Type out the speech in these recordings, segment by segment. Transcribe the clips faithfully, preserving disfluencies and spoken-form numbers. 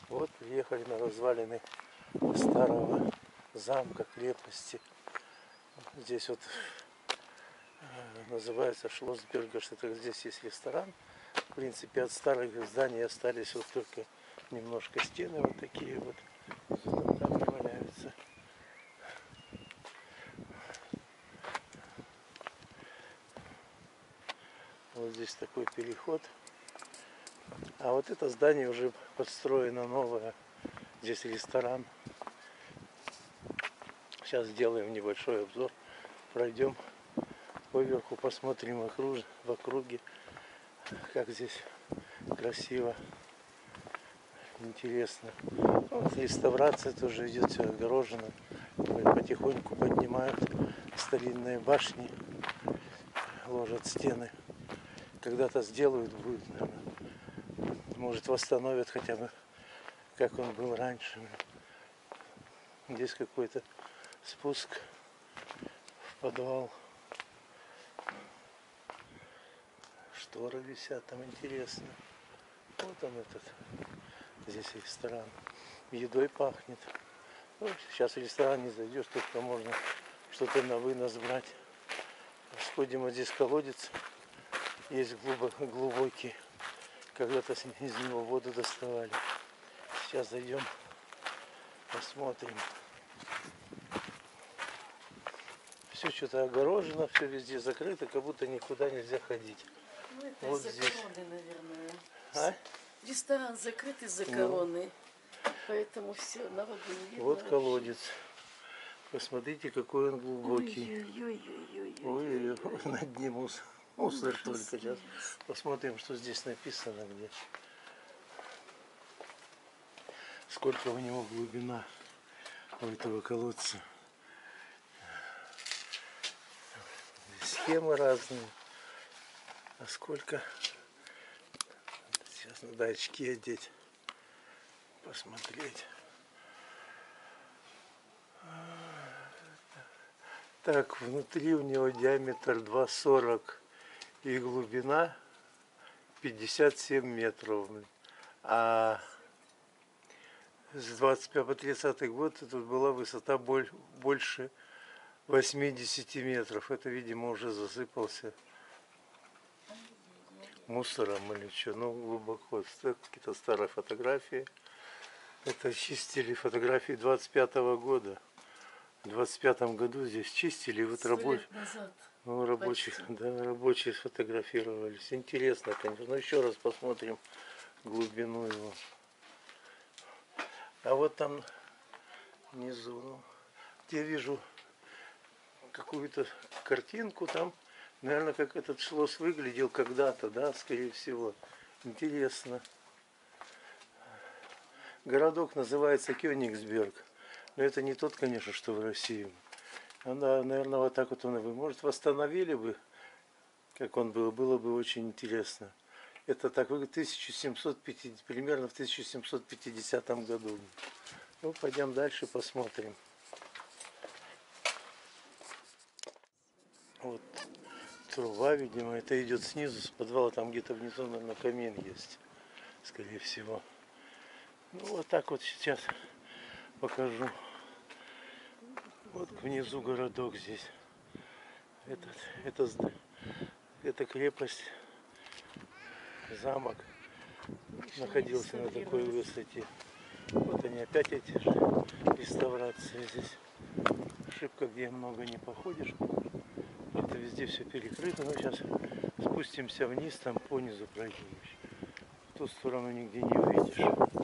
Вот приехали на развалины старого замка, крепости. Здесь вот называется Шлоссберга, что здесь есть ресторан. В принципе, от старых зданий остались вот только немножко стены вот такие вот. Там не валяются. Вот здесь такой переход. А вот это здание уже подстроено новое. Здесь ресторан. Сейчас сделаем небольшой обзор. Пройдем поверху, посмотрим вокруг, в округе, как здесь красиво, интересно. Вот реставрация тоже идет, все огорожено. Потихоньку поднимают старинные башни, ложат стены. Когда-то сделают, будет, наверное. Может, восстановят хотя бы, как он был раньше. Здесь какой-то спуск в подвал. Шторы висят, там интересно. Вот он этот. Здесь ресторан. Едой пахнет. Ну, сейчас в ресторан не зайдешь, только можно что-то на вынос брать. Сходим, вот здесь колодец. Есть глубокий. Когда-то из него воду доставали. Сейчас зайдем, посмотрим. Все что-то огорожено, все везде закрыто, как будто никуда нельзя ходить. Ну, это Вот из-за здесь. короны, наверное. А? Ресторан закрыт из-за Ну. короны. Поэтому все, народу не видно. Вот колодец. Посмотрите, какой он глубокий. Ой-ой-ой, на дне мусор. Мусор только сейчас. Посмотрим, что здесь написано, где. Сколько у него глубина у этого колодца. Схемы разные. А сколько? Сейчас надо очки одеть. Посмотреть. Так, внутри у него диаметр два сорок и глубина пятьдесят семь метров. А с двадцать пятого по тридцатый год тут была высота больше восьмидесяти метров. Это, видимо, уже засыпался мусором или что. Ну, глубоко. Какие-то старые фотографии. Это чистили фотографии двадцать пятого года. В двадцать пятом году здесь чистили. Вот рабоч... ну, рабочих, да, рабочие сфотографировались. Интересно, конечно. Но еще раз посмотрим глубину его. А вот там внизу, ну, я вижу какую-то картинку там, наверное, как этот шлосс выглядел когда-то, да, скорее всего. Интересно. Городок называется Кёнигсберг, но это не тот, конечно, что в России. Она, наверное, вот так вот он, вы, может, восстановили бы, как он был, было бы очень интересно. Это так, в тысяча семьсот пятидесятом, примерно в тысяча семьсот пятидесятом году. Ну, пойдем дальше, посмотрим. Вот труба, видимо, это идет снизу, с подвала, там где-то внизу, наверное, камин есть, скорее всего. Ну, вот так вот сейчас покажу. Вот внизу городок здесь. Этот, это, это крепость, замок находился на такой высоте. Вот они опять эти же реставрации здесь. Ошибка, где много не походишь. Это везде все перекрыто. Но сейчас спустимся вниз, там по низу пройдем. В ту сторону нигде не увидишь.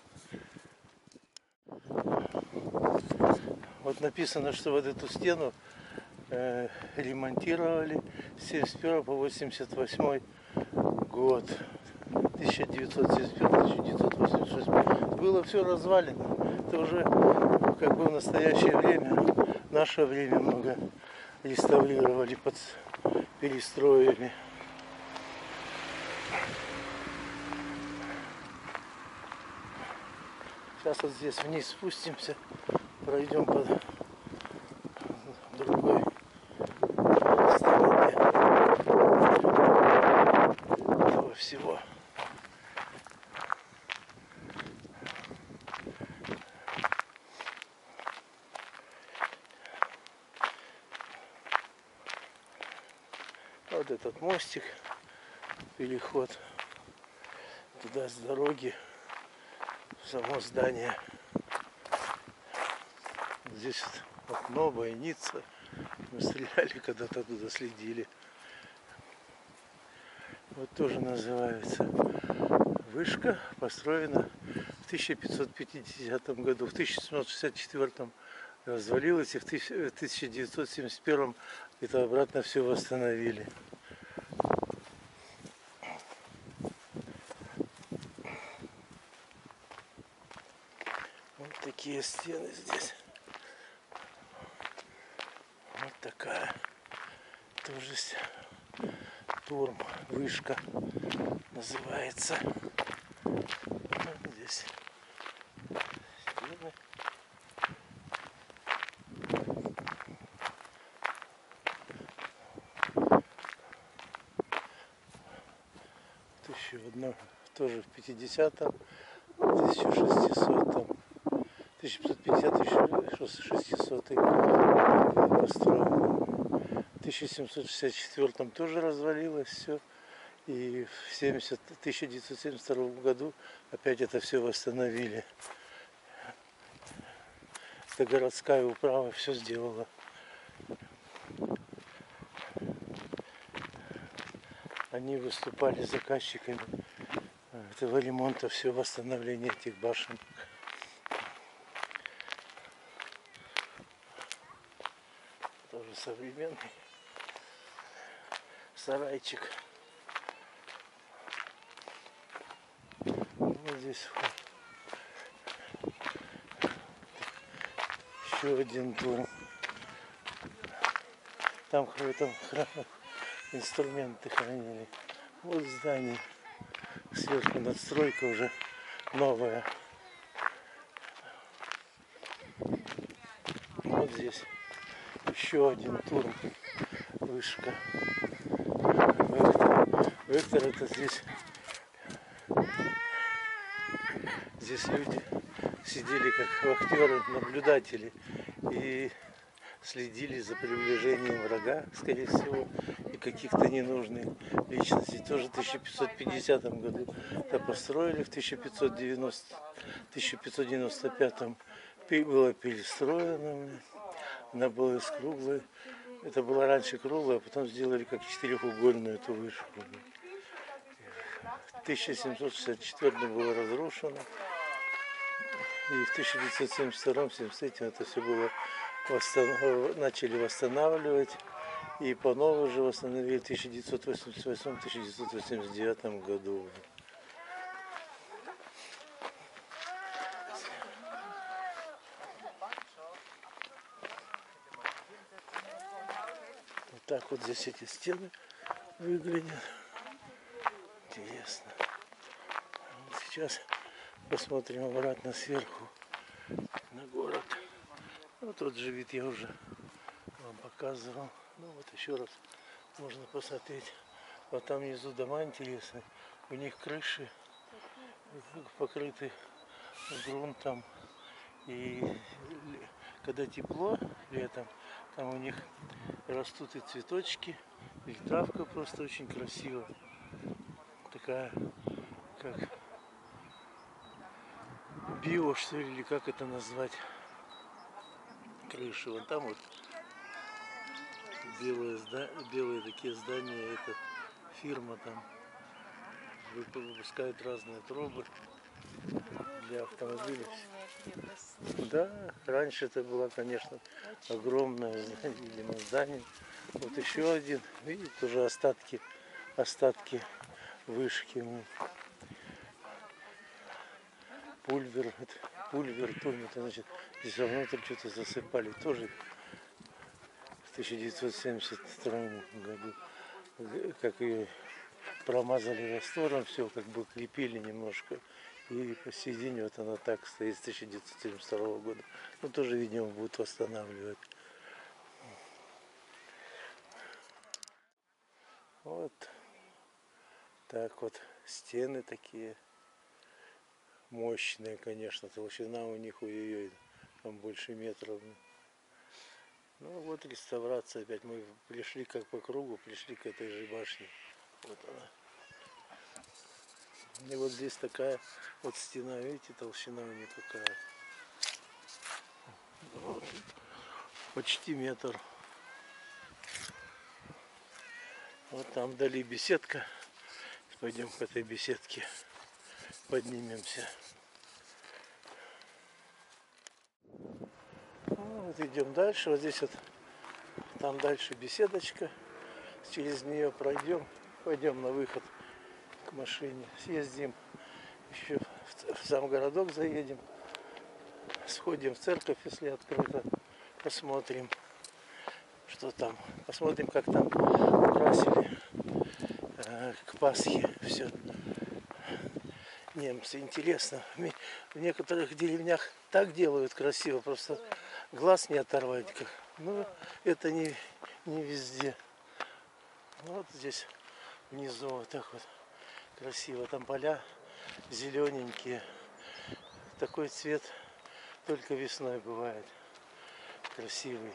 Вот написано, что вот эту стену э, ремонтировали с семьдесят первого по восемьдесят восьмой год. тысяча девятьсот семьдесят первый — тысяча девятьсот восемьдесят шестой. Было все развалено. Это уже как бы в настоящее время, в наше время много реставрировали, под, перестроили. Сейчас вот здесь вниз спустимся, пройдем по другой стороне этого всего. Вот этот мостик, переход туда с дороги в само здание. Здесь окно, бойница. Мы стреляли, когда-то туда следили. Вот тоже называется вышка, построена в тысяча пятьсот пятидесятом году. В тысяча семьсот шестьдесят четвёртом развалилась, и в тысяча девятьсот семьдесят первом это обратно все восстановили. Вот такие стены здесь. Вот такая тоже турм, вышка называется. Вот здесь стены. Вот еще одно, тоже в пятидесятом, тысяча шестисотом, тысяча пятьсот пятидесятый, тысяча шестисотый построен. В тысяча семьсот шестьдесят четвёртом тоже развалилось все. И в тысяча девятьсот семьдесят втором году опять это все восстановили. Это городская управа все сделала. Они выступали заказчиками этого ремонта, все восстановление этих башен. Тоже современный сарайчик. Вот здесь еще один турм. Там в этом храме инструменты хранили. Вот здание. Сверху надстройка уже новая. Вот здесь еще один турм. Вышка. Вектор. Вектор это здесь. Здесь люди сидели как вахтеры, наблюдатели и следили за приближением врага, скорее всего, и каких-то ненужных личностей. Тоже в тысяча пятьсот пятидесятом году это построили, в тысяча пятьсот девяносто пятом было перестроено. Она была из круглой. Это была раньше круглая, а потом сделали как четырехугольную эту вышку. В тысяча семьсот шестьдесят четвёртом было разрушено. И в тысяча девятьсот семьдесят втором — семьдесят третьем это все было восстанов... начали восстанавливать. И по новой же восстановили в тысяча девятьсот восемьдесят восьмом — тысяча девятьсот восемьдесят девятом году. Вот так вот здесь эти стены выглядят. Интересно. Вот сейчас посмотрим обратно сверху на город. Вот тот же вид я уже вам показывал. Ну вот еще раз можно посмотреть. Вот там внизу дома интересные. У них крыши покрыты грунтом. И когда тепло летом, там у них растут и цветочки, и травка просто очень красивая. Такая, как био, что ли, или как это назвать, крыши. Вон там вот белые, белые такие здания, это фирма там выпускает разные трубы для автомобилей. Да, раньше это было, конечно, огромное здание, видимо, здание. Вот еще один, видите, тоже остатки, остатки вышки. Пульвер, это, пульвер, турм, это значит, здесь внутрь что-то засыпали, тоже в тысяча девятьсот семьдесят втором году, как ее промазали раствором, все как бы крепили немножко, и посередине вот она так стоит с тысяча девятьсот семьдесят второго года. Ну тоже, видимо, будут восстанавливать. Вот так вот стены такие мощные, конечно, толщина у них, ой-ой-ой, там больше метров. Ну вот реставрация опять. Мы пришли как по кругу, пришли к этой же башне. Вот она. И вот здесь такая вот стена, видите, толщина у нее какая. Вот. Почти метр. Вот там вдали беседка. Пойдем к этой беседке. Поднимемся. Вот идем дальше. Вот здесь вот, там дальше беседочка. Через нее пройдем. Пойдем на выход к машине. Съездим еще в сам городок, заедем. Сходим в церковь, если открыто. Посмотрим, что там. Посмотрим, как там украсили э, к Пасхе все. Немцы, интересно. В некоторых деревнях так делают красиво, просто глаз не оторвать. Как. Но это не, не везде. Вот здесь внизу вот так вот красиво. Там поля зелененькие. Такой цвет только весной бывает. Красивый.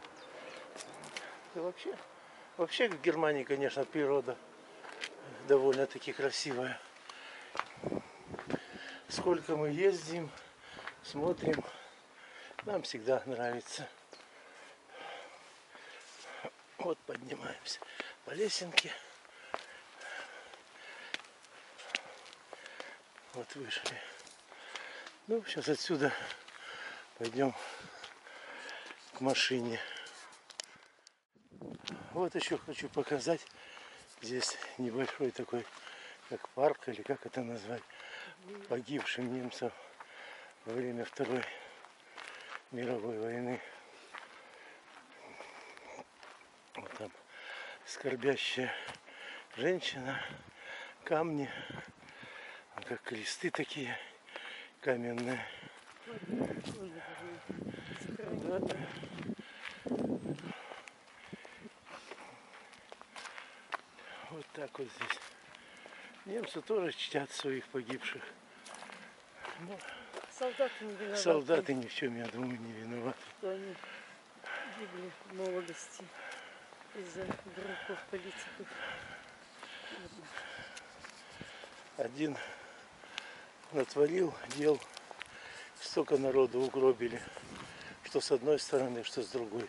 И вообще, вообще в Германии, конечно, природа довольно-таки красивая. Сколько мы ездим, смотрим, нам всегда нравится. Вот поднимаемся по лесенке. Вот вышли. Ну, сейчас отсюда пойдем к машине. Вот еще хочу показать. Здесь небольшой такой, как парк, или как это назвать, погибшим немцам во время Второй мировой войны. Вот там скорбящая женщина, камни, как кресты такие каменные. Да. Вот так вот здесь. Немцы тоже чтят своих погибших. Но солдаты не виноваты. Солдаты ни в чем, я думаю, не виноваты. Что они гибли в молодости из-за дураков политиков. Один натворил дел, столько народу угробили, что с одной стороны, что с другой.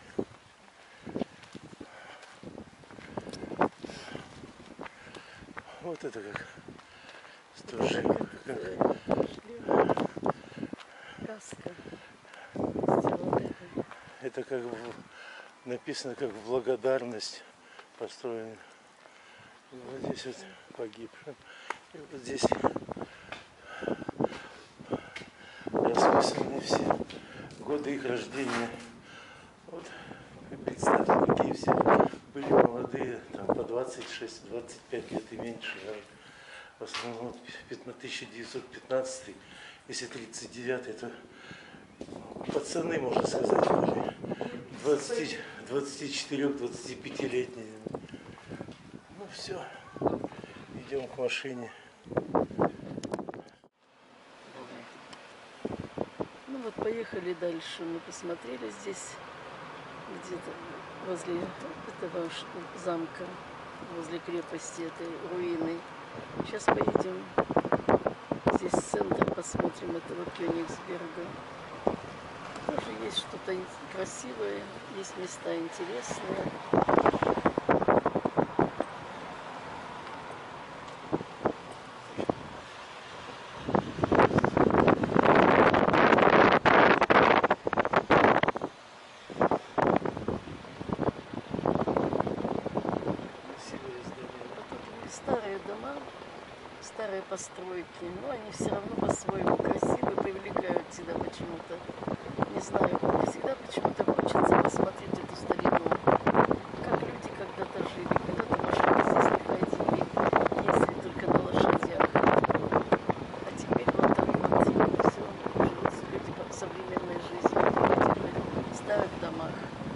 Вот это как тоже как, каска. это как в, написано как в благодарность построено. И вот здесь вот погибшим. И вот здесь расписаны все годы их рождения. Вот представьте, какие все были молодые, там по двадцать шесть — двадцать пять лет и меньше. Да? В основном тысяча девятьсот пятнадцатый, если тридцать девятый, то пацаны, можно сказать, были двадцать четыре — двадцать пять летние. Ну все, идем к машине. Ну вот поехали дальше. Мы посмотрели здесь где-то возле этого замка, возле крепости этой руины. Сейчас поедем здесь в центр, посмотрим этого Кёнигсберга. Тоже есть что-то красивое, есть места интересные. Старые дома, старые постройки, но они все равно по-своему красивые, привлекают тебя почему-то. Не знаю, мне всегда почему-то хочется посмотреть эту старину, как люди когда-то жили, когда-то машины здесь не ходили, ездили только на лошадях. А теперь вот так вот все, живут люди по современной жизни, люди в старых домах.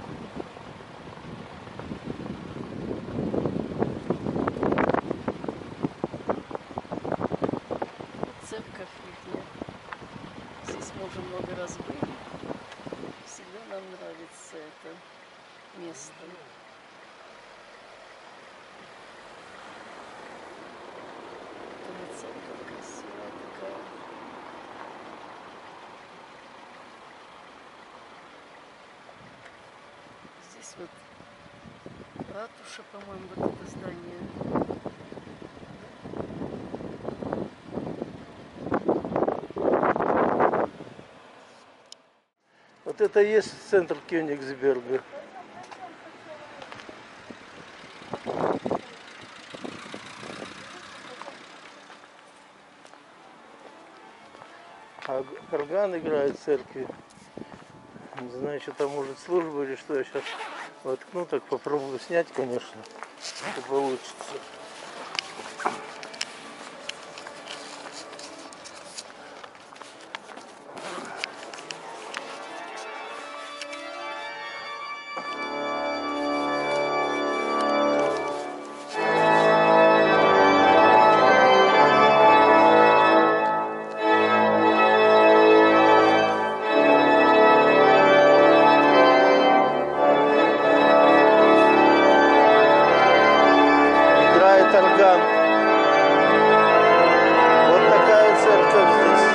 Церковь ихняя. Здесь мы уже много раз были. Всегда нам нравится это. место. Вот церковь красивая такая. Здесь вот ратуша, по-моему, вот это здание. Вот это и есть центр Кёнигсберга. А орган играет в церкви. Не знаю, что там, может, служба или что. Я сейчас воткну, так попробую снять, конечно, что получится. Орган. Вот такая церковь здесь.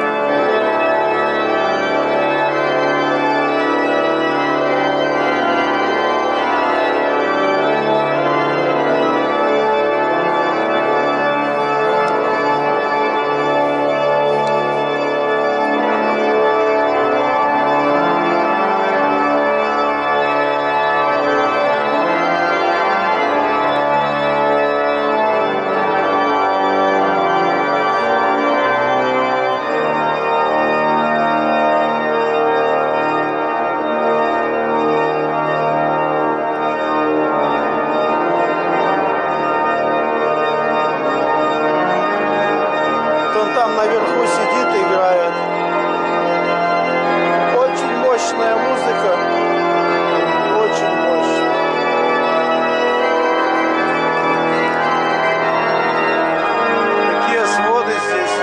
Он там наверху сидит и играет. Очень мощная музыка. Очень мощная. Такие своды здесь.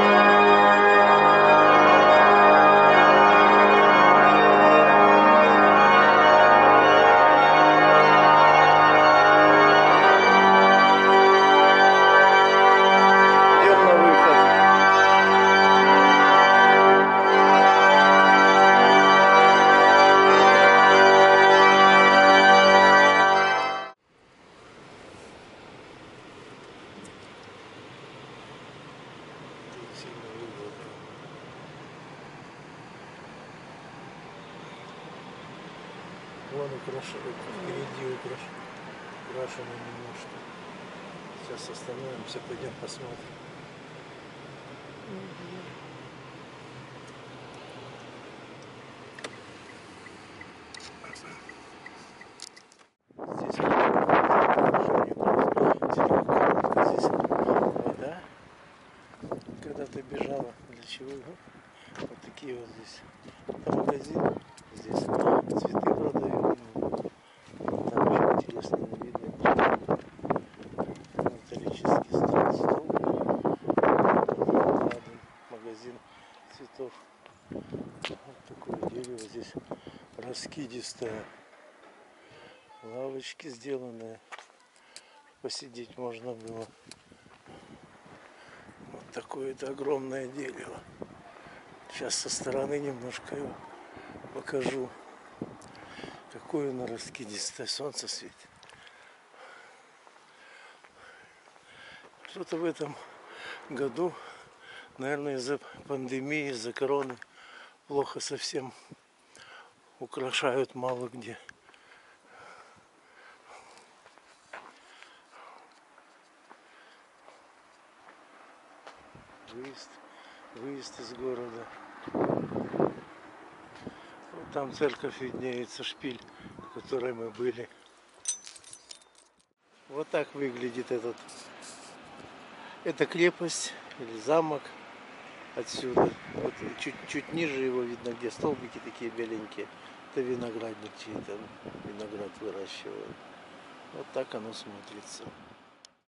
Вон украшают, впереди украшено, украшено немножко. Сейчас остановимся, пойдем посмотрим. Здесь, здесь вода когда-то бежала. Для чего? Вот такие вот здесь. Это магазин. Здесь цветы продают. Там очень интересно, не видно ничего. Металлический стол. Рядом магазин цветов. Вот такое дерево здесь раскидистое. Лавочки сделанные. Посидеть можно было. Вот такое-то огромное дерево. Сейчас со стороны немножко его покажу. Какое оно раскидистое, солнце светит. Что-то в этом году, наверное, из-за пандемии, из-за короны, плохо совсем украшают мало где. Выезд, выезд из города. Вот там церковь виднеется, шпиль, в которой мы были. Вот так выглядит этот. Это крепость или замок отсюда. Вот чуть-чуть ниже его видно, где столбики такие беленькие. Это виноградник чей-то, виноград выращивают. Вот так оно смотрится.